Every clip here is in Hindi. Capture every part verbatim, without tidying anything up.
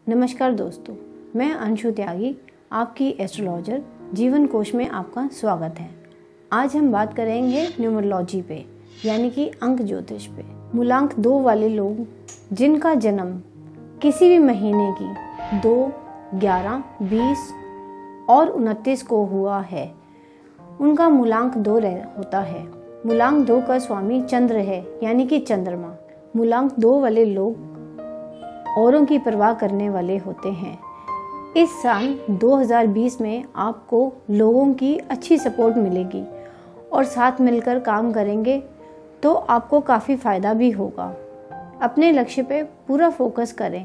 नमस्कार दोस्तों, मैं अंशु त्यागी, आपकी एस्ट्रोलॉजर जीवन कोश में आपका स्वागत है। आज हम बात करेंगे न्यूमरोलॉजी पे, यानी कि अंक ज्योतिष पे। मूलांक दो वाले लोग जिनका जन्म किसी भी महीने की दो, ग्यारह, बीस और उनतीस को हुआ है, उनका मूलांक दो होता है। मूलांक दो का स्वामी चंद्र है, यानी कि चंद्रमा। मूलांक दो वाले लोग औरों की परवाह करने वाले होते हैं। इस साल दो हज़ार बीस में आपको लोगों की अच्छी सपोर्ट मिलेगी और साथ मिलकर काम करेंगे तो आपको काफ़ी फ़ायदा भी होगा। अपने लक्ष्य पे पूरा फोकस करें।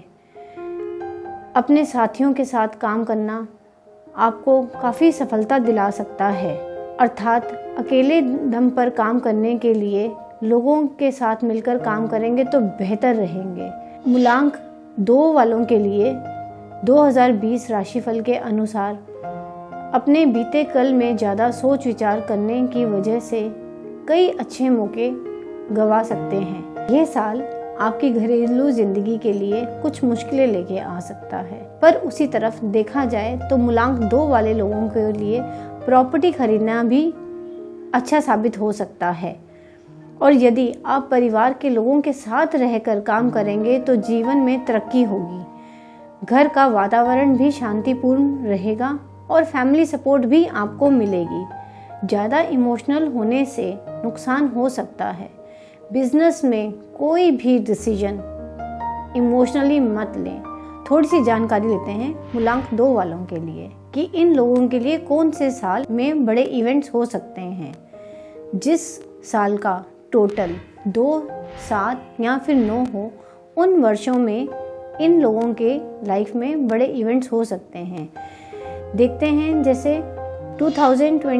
अपने साथियों के साथ काम करना आपको काफ़ी सफलता दिला सकता है, अर्थात अकेले दम पर काम करने के लिए लोगों के साथ मिलकर काम करेंगे तो बेहतर रहेंगे। मूलांक दो वालों के लिए दो हज़ार बीस राशिफल के अनुसार अपने बीते कल में ज़्यादा सोच विचार करने की वजह से कई अच्छे मौके गंवा सकते हैं। ये साल आपकी घरेलू जिंदगी के लिए कुछ मुश्किलें लेके आ सकता है, पर उसी तरफ देखा जाए तो मूलांक दो वाले लोगों के लिए प्रॉपर्टी खरीदना भी अच्छा साबित हो सकता है। और यदि आप परिवार के लोगों के साथ रहकर काम करेंगे तो जीवन में तरक्की होगी। घर का वातावरण भी शांतिपूर्ण रहेगा और फैमिली सपोर्ट भी आपको मिलेगी। ज़्यादा इमोशनल होने से नुकसान हो सकता है। बिजनेस में कोई भी डिसीजन इमोशनली मत लें। थोड़ी सी जानकारी लेते हैं मूलांक दो वालों के लिए कि इन लोगों के लिए कौन से साल में बड़े इवेंट्स हो सकते हैं। जिस साल का टोटल दो, सात या फिर नौ हो, उन वर्षों में इन लोगों के लाइफ में बड़े इवेंट्स हो सकते हैं। देखते हैं जैसे दो हज़ार सत्ताईस, दो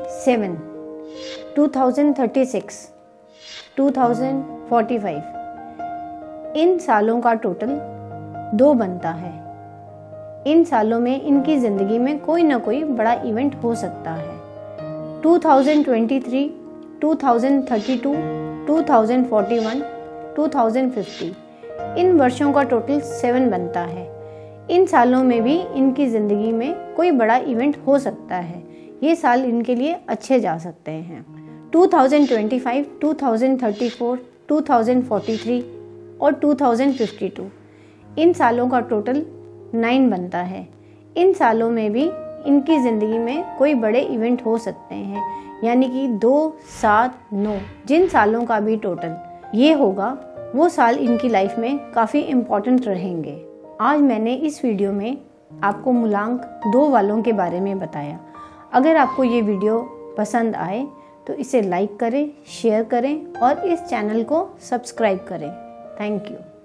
हज़ार छत्तीस, दो हज़ार पैंतालीस, इन सालों का टोटल दो बनता है। इन सालों में इनकी ज़िंदगी में कोई ना कोई बड़ा इवेंट हो सकता है। दो हज़ार तेईस, दो हज़ार बत्तीस, दो हज़ार इकतालीस, दो हज़ार पचास, इन वर्षों का टोटल सेवन बनता है। इन सालों में भी इनकी ज़िंदगी में कोई बड़ा इवेंट हो सकता है। ये साल इनके लिए अच्छे जा सकते हैं। दो हज़ार पच्चीस, दो हज़ार चौंतीस, दो हज़ार तैंतालीस और दो हज़ार बावन, इन सालों का टोटल नाइन बनता है। इन सालों में भी इनकी ज़िंदगी में कोई बड़े इवेंट हो सकते हैं, यानी कि दो, सात, नौ, जिन सालों का भी टोटल ये होगा वो साल इनकी लाइफ में काफ़ी इम्पॉर्टेंट रहेंगे। आज मैंने इस वीडियो में आपको मूलांक दो वालों के बारे में बताया। अगर आपको ये वीडियो पसंद आए तो इसे लाइक करें, शेयर करें और इस चैनल को सब्सक्राइब करें। Thank you.